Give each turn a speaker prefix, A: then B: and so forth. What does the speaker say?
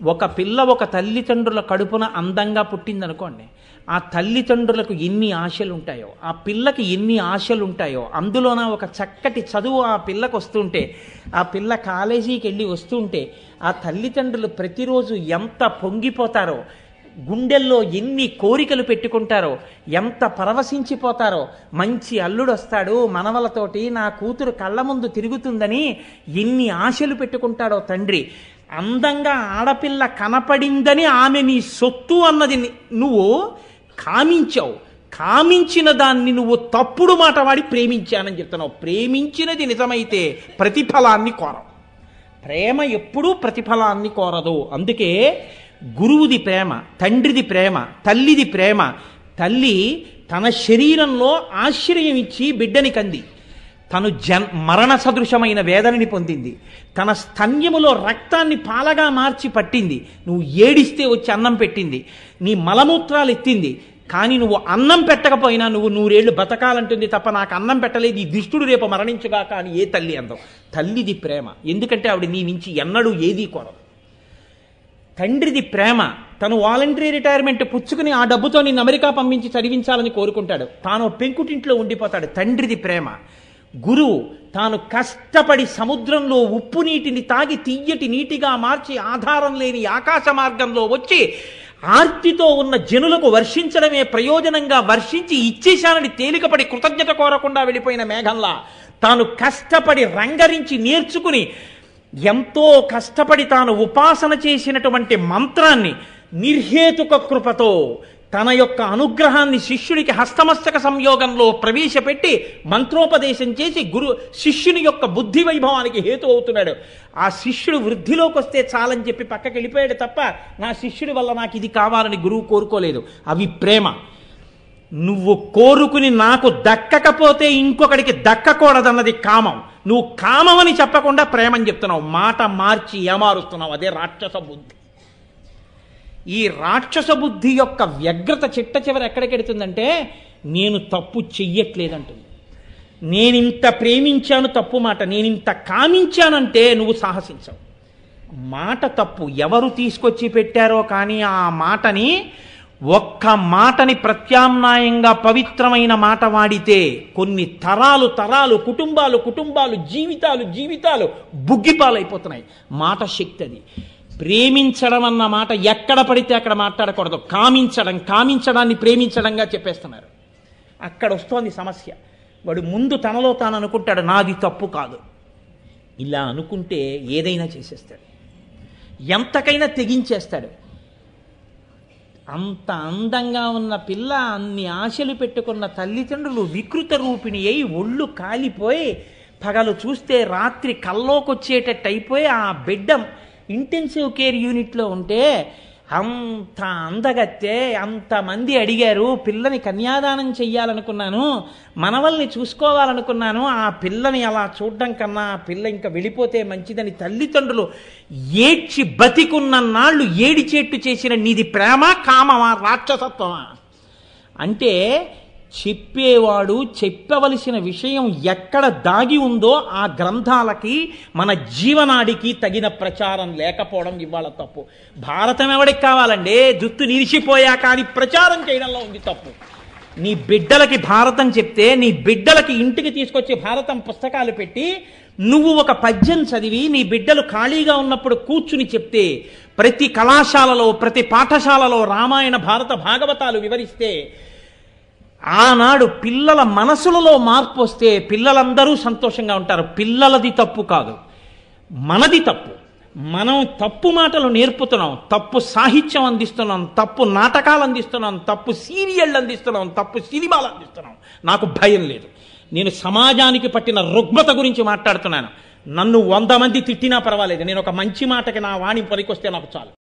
A: ఒక పిల్ల ఒక తల్లిదండ్రుల కడుపున అందంగా పుట్టిందనుకోండి, ఆ తల్లిదండ్రులకు ఎన్ని ఆశలు ఉంటాయో, ఆ పిల్లకి ఎన్ని ఆశలు ఉంటాయో, అందులోన ఒక చక్కటి చదువు ఆ పిల్లకు వస్తుంటే, ఆ పిల్ల కాలేజీకి వెళ్ళి వస్తుంటే, ఆ తల్లిదండ్రులు ప్రతిరోజు ఎంత పొంగిపోతారో, గుండెల్లో ఎన్ని కోరికలు పెట్టుకుంటారో, ఎంత పరవశించిపోతారో. మంచి అల్లుడు వస్తాడు మనవలతోటి, నా కూతురు కళ్ళ ముందు తిరుగుతుందని ఎన్ని ఆశలు పెట్టుకుంటాడో తండ్రి. అందంగా ఆడపిల్ల కనపడిందని ఆమె నీ సొత్తు అన్నది నువ్వు కామించావు. కామించిన దాన్ని నువ్వు తప్పుడు మాట వాడి ప్రేమించానని చెప్తున్నావు. ప్రేమించినది నిజమైతే ప్రతిఫలాన్ని కోరవు. ప్రేమ ఎప్పుడూ ప్రతిఫలాన్ని కోరదు. అందుకే గురువుది ప్రేమ, తండ్రిది ప్రేమ, తల్లిది ప్రేమ. తల్లి తన శరీరంలో ఆశ్రయం ఇచ్చి బిడ్డని కంది. తను మరణ సదృశమైన వేదనని పొందింది. తన స్తన్యములో రక్తాన్ని పాలగా మార్చి పట్టింది. నువ్వు ఏడిస్తే వచ్చి అన్నం పెట్టింది. నీ మలమూత్రాలు ఎత్తింది. కానీ నువ్వు అన్నం పెట్టకపోయినా నువ్వు 100 ఏళ్ళు బతకాలంటుంది తప్ప నాకు అన్నం పెట్టలేదు, ఈ దుష్టుడు రేపు మరణించుగా కానీ ఏ తల్లి అందం. తల్లిది ప్రేమ. ఎందుకంటే ఆవిడ నీ నుంచి ఎన్నడూ ఏదీ కొరదు. తండ్రిది ప్రేమ. తను వాలంటరీ రిటైర్మెంట్ పుచ్చుకుని ఆ డబ్బుతో నిన్ను అమెరికా పంపించి చదివించాలని కోరుకుంటాడు. తాను పెంకుటింట్లో ఉండిపోతాడు. తండ్రిది ప్రేమ. గురువు తాను కష్టపడి సముద్రంలో ఉప్పు నీటిని తాగి తీయటి నీటిగా మార్చి ఆధారం లేని ఆకాశ మార్గంలో వచ్చి ఆర్తితో ఉన్న జనులకు వర్షించడమే ప్రయోజనంగా వర్షించి ఇచ్చేశానని తేలికపడి కృతజ్ఞత కోరకుండా వెళ్ళిపోయిన మేఘంలా తాను కష్టపడి రంగరించి నేర్చుకుని ఎంతో కష్టపడి తాను ఉపాసన చేసినటువంటి మంత్రాన్ని నిర్హేతుక కృపతో తన యొక్క అనుగ్రహాన్ని శిష్యుడికి హస్తమస్తక సంయోగంలో ప్రవేశపెట్టి మంత్రోపదేశం చేసి శిష్యుని యొక్క బుద్ధి వైభవానికి హేతు అవుతున్నాడు. ఆ శిష్యుడు వృద్ధిలోకి వస్తే చాలని చెప్పి పక్కకి వెళ్ళిపోయాడు తప్ప నా శిష్యుడి వల్ల నాకు ఇది కావాలని గురువు కోరుకోలేదు. అవి ప్రేమ. నువ్వు కోరుకుని నాకు దక్కకపోతే ఇంకొకడికి దక్కకూడదన్నది కామం. నువ్వు కామమని చెప్పకుండా ప్రేమని చెప్తున్నావు. మాట మార్చి ఏమారుస్తున్నావు. అదే రాక్షస బుద్ధి. ఈ రాక్షస బుద్ధి యొక్క వ్యగ్రత చిట్ట చివరి ఎక్కడికెడుతుందంటే నేను తప్పు చెయ్యట్లేదంటుంది. నేనింత ప్రేమించాను తప్పు మాట, నేనింత కామించానంటే నువ్వు సాహసించవు. మాట తప్పు ఎవరు తీసుకొచ్చి పెట్టారో కానీ ఆ మాటని ఒక్క మాటని ప్రత్యామ్నాయంగా పవిత్రమైన మాట వాడితే కొన్ని తరాలు తరాలు, కుటుంబాలు కుటుంబాలు, జీవితాలు జీవితాలు బుగ్గిపాలైపోతున్నాయి. మాట శక్తి అది. ప్రేమించడం అన్న మాట ఎక్కడ పడితే అక్కడ మాట్లాడకూడదు. కామించడాన్ని ప్రేమించడంగా చెప్పేస్తున్నారు. అక్కడ వస్తోంది సమస్య. వాడు ముందు తనలో తాను అనుకుంటాడు నాది తప్పు కాదు. ఇలా అనుకుంటే ఏదైనా చేసేస్తాడు, ఎంతకైనా తెగించేస్తాడు. అంత అందంగా ఉన్న పిల్ల, అన్ని ఆశలు పెట్టుకున్న తల్లిదండ్రులు వికృత రూపిణి అయి ఒళ్ళు కాలిపోయి పగలు చూస్తే రాత్రి కల్లోకొచ్చేటట్టు అయిపోయి ఆ బిడ్డ ఇంటెన్సివ్ కేర్ యూనిట్లో ఉంటే అంత అందగత్తే అంతమంది అడిగారు. పిల్లని కన్యాదానం చెయ్యాలనుకున్నాను, మనవల్ని చూసుకోవాలనుకున్నాను. ఆ పిల్లని అలా చూడడం కన్నా ఆ పిల్ల ఇంకా వెళ్ళిపోతే మంచిదని తల్లిదండ్రులు ఏడ్చి బతికున్న నాళ్ళు ఏడిచేట్టు చేసిన నీది ప్రేమ, కామమా, రాక్షసత్వమా? అంటే చెప్పేవాడు చెప్పవలసిన విషయం ఎక్కడ దాగి ఉందో ఆ గ్రంథాలకి మన జీవనాడికి తగిన ప్రచారం లేకపోవడం ఇవాళ తప్పు. భారతం ఎవడికి కావాలండి? జుత్తు నిలిచిపోయా కానీ ప్రచారం చేయడంలో ఉంది తప్పు. నీ బిడ్డలకి భారతం చెప్తే, నీ బిడ్డలకి ఇంటికి తీసుకొచ్చి భారతం పుస్తకాలు పెట్టి నువ్వు ఒక పద్యం చదివి నీ బిడ్డలు ఖాళీగా ఉన్నప్పుడు కూర్చుని చెప్తే, ప్రతి కళాశాలలో ప్రతి పాఠశాలలో రామాయణ భారత భాగవతాలు వివరిస్తే ఆనాడు పిల్లల మనసులలో మార్పు వస్తే పిల్లలందరూ సంతోషంగా ఉంటారు. పిల్లలది తప్పు కాదు, మనది తప్పు. మనం తప్పు మాటలు నేర్పుతున్నాం, తప్పు సాహిత్యం అందిస్తున్నాం, తప్పు నాటకాలు అందిస్తున్నాం, తప్పు సీరియళ్ళు అందిస్తున్నాం, తప్పు సినిమాలు అందిస్తున్నాం. నాకు భయం లేదు. నేను సమాజానికి పట్టిన రుగ్మత గురించి మాట్లాడుతున్నాను. నన్ను 100 మంది తిట్టినా పర్వాలేదు. నేను ఒక మంచి మాటకి నా వాణి పనికొస్తే నాకు చాలు.